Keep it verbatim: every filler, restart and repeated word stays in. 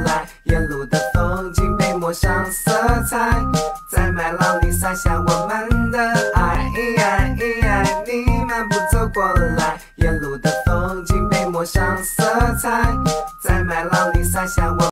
来，沿路的风景被抹上色彩，在麦浪里洒下我们的爱。你漫步走过来，沿路的风景被抹上色彩，在麦浪里洒下我